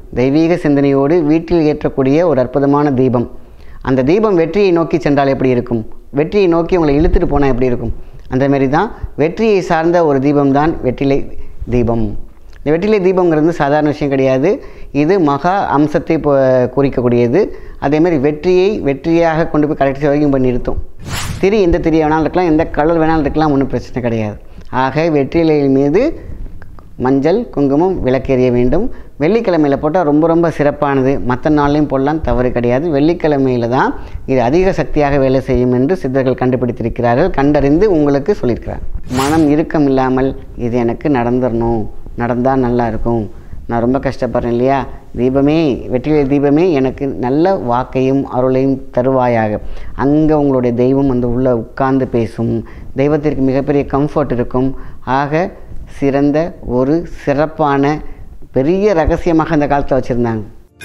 தெய்வீக சிந்தனையோடு வீட்டில் ஏற்றக்கூடிய ஒரு அற்புதமான தீபம். அந்த தீபம் வெற்றியை நோக்கி சென்றால் எப்படி இருக்கும்? வெற்றியை நோக்கி உங்களை இழுத்துட்டு போனால் எப்படி இருக்கும்? அந்தமாரி தான் வெற்றியை சார்ந்த ஒரு தீபம் தான் வெற்றிலை தீபம். இந்த வெற்றிலை தீபங்கிறது சாதாரண விஷயம் கிடையாது. இது மகா அம்சத்தை குறிக்கக்கூடியது. அதேமாதிரி வெற்றியாக கொண்டு போய் கரெக்ட் வரைக்கும் பண்ணி நிறுத்தும். திரி எந்த திரி வேணாலும் இருக்கலாம், எந்த கலர் வேணாலும் இருக்கலாம், ஒன்றும் பிரச்சனை கிடையாது. ஆக வெற்றிலை மீது மஞ்சள் குங்குமம் விளக்கெறிய வேண்டும். வெள்ளிக்கிழமையில் போட்டால் ரொம்ப சிறப்பானது. மற்ற நாள்லையும் போடலாம், தவறு கிடையாது. வெள்ளிக்கிழமையில் தான் இது அதிக சக்தியாக வேலை செய்யும் என்று சித்தர்கள் கண்டுபிடித்திருக்கிறார்கள். கண்டறிந்து உங்களுக்கு சொல்லியிருக்கிறார். மனம் இறுக்கம் இல்லாமல் இது எனக்கு நடந்துடணும், நடந்தால் நல்லா இருக்கும், நான் ரொம்ப கஷ்டப்படுறேன் இல்லையா, தீபமே வெற்றிலை தீபமே எனக்கு நல்ல வாக்கையும் அருளையும் தருவாயாக. அங்கே உங்களுடைய தெய்வம் வந்து உள்ளே உட்கார்ந்து பேசும். தெய்வத்திற்கு மிகப்பெரிய கம்ஃபர்ட் இருக்கும். ஆக சிறந்த ஒரு சிறப்பான பெரிய ரகசியமாக அந்த காலத்தில் வச்சுருந்தாங்க.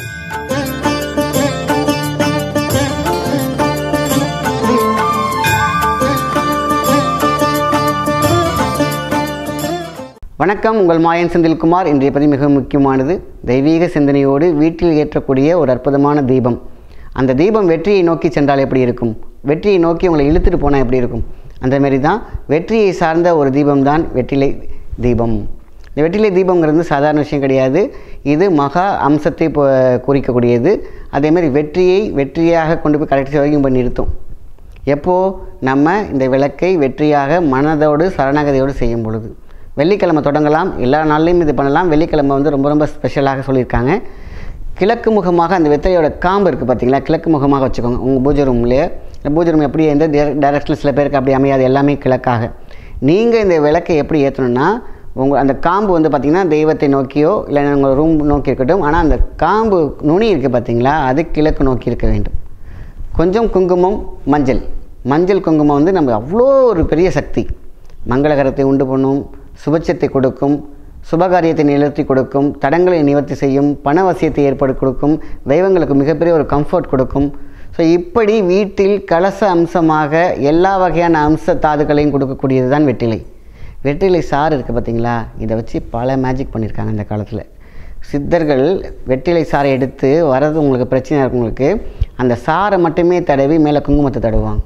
வணக்கம், உங்கள் மாயன் செந்தில்குமார். இன்றைய பதிவு மிக முக்கியமானது. தெய்வீக சிந்தனையோடு வீட்டில் ஏற்றக்கூடிய ஒரு அற்புதமான தீபம். அந்த தீபம் வெற்றியை நோக்கி சென்றால் எப்படி இருக்கும்? வெற்றியை நோக்கி உங்களை இழுத்துட்டு போனால் எப்படி இருக்கும்? அந்தமாரி தான் வெற்றியை சார்ந்த ஒரு தீபம் தான் வெற்றிலை தீபம். இந்த வெற்றிலை தீபங்கிறது சாதாரண விஷயம் கிடையாது. இது மகா அம்சத்தை குறிக்கக்கூடியது. அதேமாதிரி வெற்றியாக கொண்டு போய் கரெக்ட் வரைக்கும் பண்ணி நிறுத்தும். எப்போது நம்ம இந்த விளக்கை வெற்றியாக மனதோடு சரணாகதியோடு செய்யும் பொழுது. வெள்ளிக்கிழமை தொடங்கலாம், எல்லா நாள்லையும் இது பண்ணலாம். வெள்ளிக்கிழமை வந்து ரொம்ப ஸ்பெஷலாக சொல்லியிருக்காங்க. கிழக்கு முகமாக அந்த வெத்தலையோட காம்பு இருக்குது பார்த்தீங்களா, கிழக்கு முகமாக வச்சுக்கோங்க. உங்கள் பூஜை ரூம்லேயே, பூஜை ரூம் எப்படி எந்த டைரக்ஷனில் சில பேருக்கு அப்படி அமையாது, எல்லாமே கிழக்காக. நீங்கள் இந்த விளக்கை எப்படி ஏற்றணுன்னா, உங்கள் அந்த காம்பு வந்து பார்த்திங்கன்னா தெய்வத்தை நோக்கியோ இல்லை உங்கள் ரூம் நோக்கி இருக்கட்டும். ஆனால் அந்த காம்பு நுனி இருக்குது பார்த்தீங்களா, அது கிழக்கு நோக்கி இருக்க வேண்டும். கொஞ்சம் குங்குமம், மஞ்சள் குங்குமம் வந்து நம்ம அவ்வளோ ஒரு பெரிய சக்தி. மங்களகரத்தை உண்டு பண்ணும், சுபட்சத்தை கொடுக்கும், சுபகாரியத்தை நிலர்த்தி கொடுக்கும், தடங்களை நிவர்த்தி செய்யும், பணவசியத்தை ஏற்படுத்தி கொடுக்கும், தெய்வங்களுக்கு மிகப்பெரிய ஒரு கம்ஃபர்ட் கொடுக்கும். ஸோ இப்படி வீட்டில் கலச அம்சமாக எல்லா வகையான அம்ச தாதுக்களையும் கொடுக்கக்கூடியது தான் வெற்றிலை சாறு இருக்குது பார்த்தீங்களா. இதை வச்சு பல மேஜிக் பண்ணியிருக்காங்க இந்த காலத்தில் சித்தர்கள். வெற்றிலை சாறை எடுத்து வரது உங்களுக்கு பிரச்சனை இருக்கவங்களுக்கு அந்த சாறை மட்டுமே தடவி மேலே குங்குமத்தை தடவுவாங்க.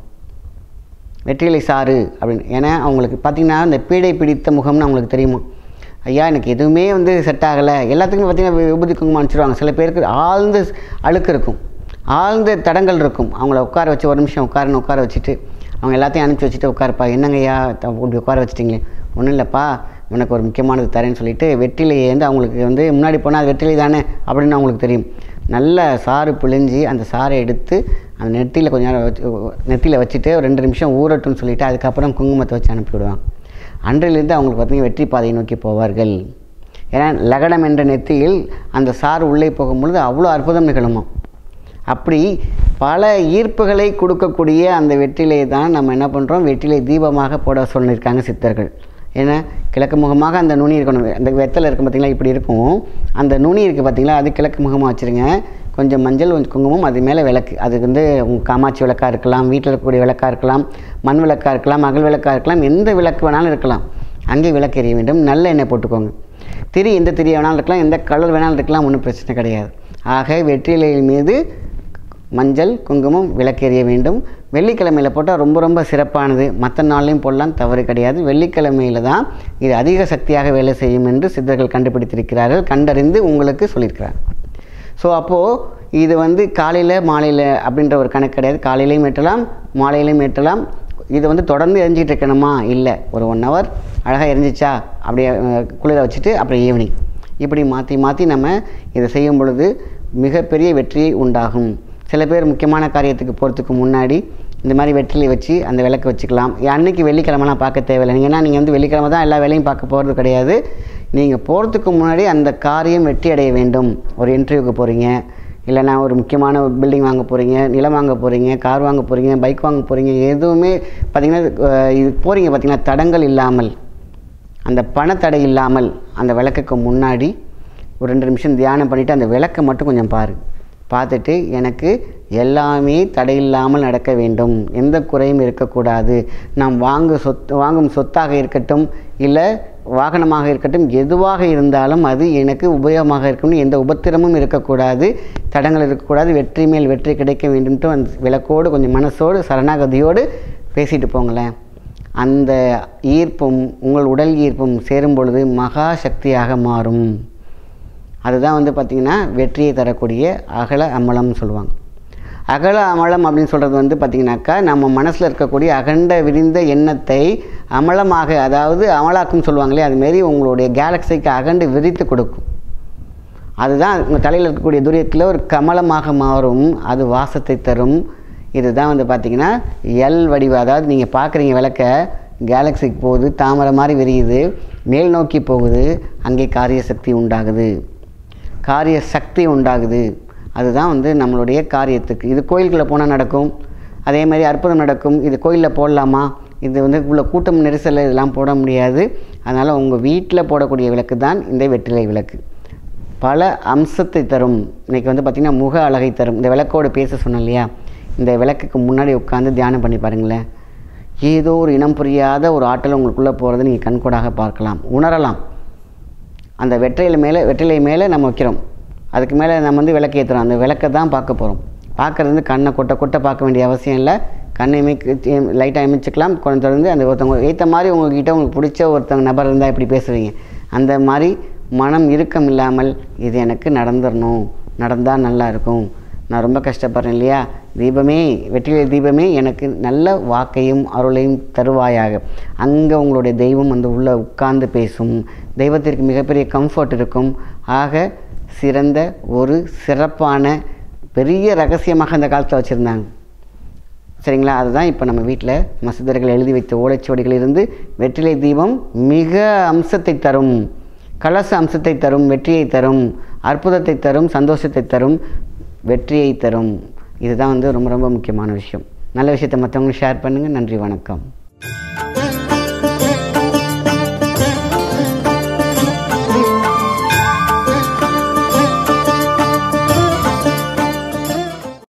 வெற்றிலை சாறு அப்படின்னு. ஏன்னா அவங்களுக்கு பார்த்திங்கன்னா இந்த பீடை பிடித்த முகம்னு அவங்களுக்கு தெரியுமா, ஐயா எனக்கு எதுவுமே வந்து செட் ஆகலை, எல்லாத்துக்குமே பார்த்திங்கன்னா விபூதி குங்குமம் அனுப்பிச்சிடுவாங்க. சில பேருக்கு ஆழ்ந்த அழுக்கு இருக்கும், ஆழ்ந்த தடங்கள் இருக்கும். அவங்கள உட்கார வச்சு ஒரு நிமிஷம் உட்கார வச்சுட்டு அவங்க எல்லாத்தையும் அனுப்பிச்சி வச்சுட்டு உட்காருப்பா, என்னங்கய்யா இப்படி உட்கார வச்சுட்டிங்களே, ஒன்றும் இல்லைப்பா எனக்கு ஒரு முக்கியமானது தரேன்னு சொல்லிவிட்டு வெற்றிலையை வந்து அவங்களுக்கு வந்து முன்னாடி போனால் அது வெற்றிலை தானே அப்படின்னு அவங்களுக்கு தெரியும். நல்ல சாறு பிழிஞ்சி அந்த சாறை எடுத்து அந்த நெத்தியில் கொஞ்ச நேரம் நெத்தியில் வச்சுட்டு ஒரு 2 நிமிஷம் ஊறட்டும்னு சொல்லிவிட்டு அதுக்கப்புறம் குங்குமத்தை வச்சு அனுப்பிவிடுவாங்க. அன்றிலிருந்து அவங்களுக்கு பார்த்திங்கன்னா வெற்றி பாதையை நோக்கி போவார்கள். ஏன்னா லகடம் என்ற நெத்தியில் அந்த சாறு உள்ளே போகும்பொழுது அவ்வளோ அற்புதம் நிகழுமா. அப்படி பல ஈர்ப்புகளை கொடுக்கக்கூடிய அந்த வெற்றிலை தான் நம்ம என்ன பண்ணுறோம், வெற்றிலை தீபமாக போட சொல்லியிருக்காங்க சித்தர்கள். ஏன்னா கிழக்கு முகமாக அந்த நுனி இருக்கணும். அந்த வெத்தலை இருக்கும் பார்த்திங்களா, இப்படி இருக்கும். அந்த நுனி இருக்குது பார்த்திங்களா, அது கிழக்கு முகமாக வச்சுருங்க. கொஞ்சம் மஞ்சள், கொஞ்சம் குங்குமம், அது மேலே விளக்கு. அதுக்கு வந்து காமாட்சி விளக்காக இருக்கலாம், வீட்டில் இருக்கக்கூடிய விளக்காக இருக்கலாம், மண் விளக்காக இருக்கலாம், அகல் விளக்காக இருக்கலாம், எந்த விளக்கு வேணாலும் இருக்கலாம். அங்கே விளக்கு எறிய வேண்டும். நல்ல எண்ணெய் போட்டுக்கோங்க. திரி எந்த திரி வேணாலும் இருக்கலாம், எந்த கலர் வேணாலும் இருக்கலாம், ஒன்றும் பிரச்சனை கிடையாது. ஆக வெற்றிலை மீது மஞ்சள் குங்குமம் விளக்கெறிய வேண்டும். வெள்ளிக்கிழமையில் போட்டால் ரொம்ப சிறப்பானது. மற்ற நாள்லையும் போடலாம், தவறு கிடையாது. வெள்ளிக்கிழமையில் தான் இது அதிக சக்தியாக வேலை செய்யும் என்று சித்தர்கள் கண்டுபிடித்திருக்கிறார்கள். கண்டறிந்து உங்களுக்கு சொல்லியிருக்கிறார். ஸோ அப்போது இது வந்து காலையில் மாலையில் அப்படின்ற ஒரு கணக்கு கிடையாது. காலையிலையும் ஏற்றலாம், மாலையிலையும் ஏற்றலாம். இது வந்து தொடர்ந்து எரிஞ்சிக்கிட்டு இருக்கணுமா, இல்லை, ஒரு 1 hour அழகாக எரிஞ்சிச்சா அப்படியே குளிர வச்சுட்டு அப்புறம் ஈவினிங் இப்படி மாற்றி நம்ம இதை செய்யும் பொழுது மிகப்பெரிய வெற்றியை உண்டாகும். சில பேர் முக்கியமான காரியத்துக்கு போகிறதுக்கு முன்னாடி இந்த மாதிரி வெற்றிலை வச்சு அந்த விளக்கு வச்சுக்கலாம். அன்றைக்கி வெள்ளிக்கிழமெலாம் பார்க்க தேவையில்லை. ஏன்னா நீங்கள் வந்து வெள்ளிக்கிழமை தான் எல்லா வேலையும் பார்க்க போகிறது கிடையாது. நீங்கள் போகிறதுக்கு முன்னாடி அந்த காரியம் வெற்றி அடைய வேண்டும். ஒரு இன்டர்வியூக்கு போகிறீங்க, இல்லைனா ஒரு முக்கியமான பில்டிங் வாங்க போகிறீங்க, நிலம் வாங்க போகிறீங்க, கார் வாங்க போகிறீங்க, பைக் வாங்க போகிறீங்க, எதுவுமே பார்த்திங்கன்னா இது போகிறீங்க பார்த்திங்கன்னா தடங்கள் இல்லாமல், அந்த பணத்தடை இல்லாமல் அந்த விளக்குக்கு முன்னாடி ஒரு 2 நிமிஷம் தியானம் பண்ணிவிட்டு அந்த விளக்கை மட்டும் கொஞ்சம் பார்த்துட்டு எனக்கு எல்லாமே தடையில்லாமல் நடக்க வேண்டும், எந்த குறையும் இருக்கக்கூடாது. நாம் வாங்கும் சொத்தாக இருக்கட்டும், இல்லை வாகனமாக இருக்கட்டும், எதுவாக இருந்தாலும் அது எனக்கு உபயோகமாக இருக்கணும், எந்த உபத்திரமும் இருக்கக்கூடாது, தடங்கள் இருக்கக்கூடாது, வெற்றி மேல் வெற்றி கிடைக்க வேண்டும்ட்டு அந்த விளக்கோடு கொஞ்சம் மனசோடு சரணாகதியோடு பேசிட்டு போங்களேன். அந்த ஈர்ப்பும் உங்கள் உடல் ஈர்ப்பும் சேரும் பொழுது மகா சக்தியாக மாறும். அதுதான் பார்த்திங்கன்னா வெற்றியை தரக்கூடிய அகல அமலம்னு சொல்லுவாங்க. அகல அமலம் அப்படின்னு சொல்கிறது பார்த்திங்கனாக்கா நம்ம மனசில் இருக்கக்கூடிய அகண்ட விரிந்த எண்ணத்தை அமலமாக, அதாவது அமலாக்கும் சொல்லுவாங்களே, அதுமாரி உங்களுடைய கேலக்சிக்கு அகண்டு விரித்து கொடுக்கும். அதுதான் உங்கள் தலையில் இருக்கக்கூடிய துரியத்தில் ஒரு கமலமாக மாறும், அது வாசத்தை தரும். இதுதான் பார்த்திங்கன்னா எல் வடிவ, அதாவது நீங்கள் பார்க்குறீங்க விளக்க கேலக்சிக்கு போகுது, தாமரை மாதிரி விரியுது, மேல் நோக்கி போகுது, அங்கே காரிய சக்தி உண்டாகுது, காரிய சக்தி உண்டாகுது. அதுதான் நம்மளுடைய காரியத்துக்கு. இது கோயில்களை போனால் நடக்கும், அதே மாதிரி அற்புதம் நடக்கும். இது கோயிலில் போடலாமா? இது இவ்வளோ கூட்டம் நெரிசல் இதெல்லாம் போட முடியாது. அதனால் உங்கள் வீட்டில் போடக்கூடிய விளக்கு தான் இந்த வெற்றிலை விளக்கு. பல அம்சத்தை தரும். இன்றைக்கி பார்த்திங்கன்னா முக அழகை தரும். இந்த விளக்கோடு பேச சொன்னேன் இல்லையா, இந்த விளக்குக்கு முன்னாடி உட்காந்து தியானம் பண்ணி பாருங்களேன். ஏதோ ஒரு இனம் புரியாத ஒரு ஆற்றல் உங்களுக்குள்ளே போகிறத நீங்கள் கண்கூடாக பார்க்கலாம், உணரலாம். அந்த வெற்றிலை மேலே நம்ம வைக்கிறோம், அதுக்கு மேலே நம்ம விளக்கு ஏற்றுறோம். அந்த விளக்கை தான் பார்க்க போகிறோம். பார்க்குறது கண்ணை கொட்ட பார்க்க வேண்டிய அவசியம் இல்லை. கண்ணை லைட்டாக அமைச்சிக்கலாம். கொஞ்சம் தொடர்ந்து அந்த ஒருத்தவங்க ஏற்ற மாதிரி உங்கள்கிட்ட உங்களுக்கு பிடிச்ச ஒருத்தவங்க நபர் இருந்தால் இப்படி பேசுவீங்க. அந்த மாதிரி மனம் இறுக்கம் இல்லாமல் இது எனக்கு நடந்துடணும், நடந்தால் நல்லா இருக்கும், நான் ரொம்ப கஷ்டப்படுறேன் இல்லையா, தீபமே வெற்றிலை தீபமே எனக்கு நல்ல வாக்கையும் அருளையும் தருவாயாக. அங்கே உங்களுடைய தெய்வம் உள்ளே உட்கார்ந்து பேசும். தெய்வத்திற்கு மிகப்பெரிய கம்ஃபர்ட் இருக்கும். ஆக சிறந்த ஒரு சிறப்பான பெரிய ரகசியமாக அந்த காலத்தில் வச்சுருந்தாங்க. சரிங்களா? அதுதான் இப்போ நம்ம வீட்டில் மசிதர்கள் எழுதி வைத்த ஓலைச்சுவடிகளிலிருந்து வெற்றிலை தீபம் மிக அம்சத்தை தரும், கலச அம்சத்தை தரும், வெற்றியை தரும், அற்புதத்தை தரும், சந்தோஷத்தை தரும், வெற்றியை தரும். இதுதான் ரொம்ப ரொம்ப முக்கியமான விஷயம். நல்ல விஷயத்தை மற்றவங்களுக்கு ஷேர் பண்ணுங்கள். நன்றி, வணக்கம்.